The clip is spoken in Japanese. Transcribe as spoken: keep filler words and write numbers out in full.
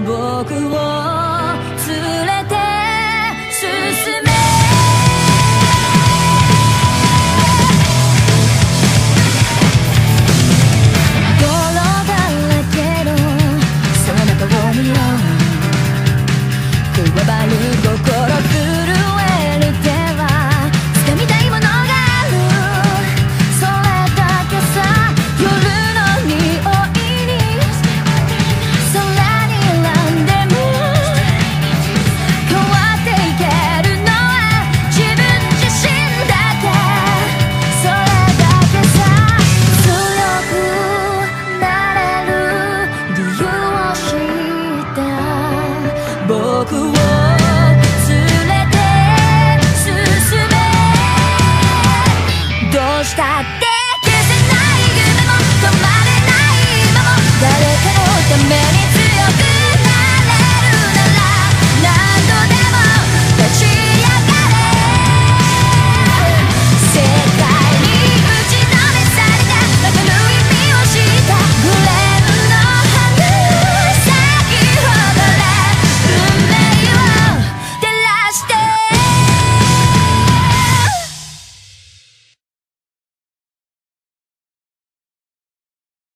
僕を連れて進め泥だらけのその中を見ようくわばる心震える手は掴みたいものがあるそれだけさ夜の匂いに空になんでも変わっていけるのは自分自身だけそれだけさ強くなれる理由を知った僕を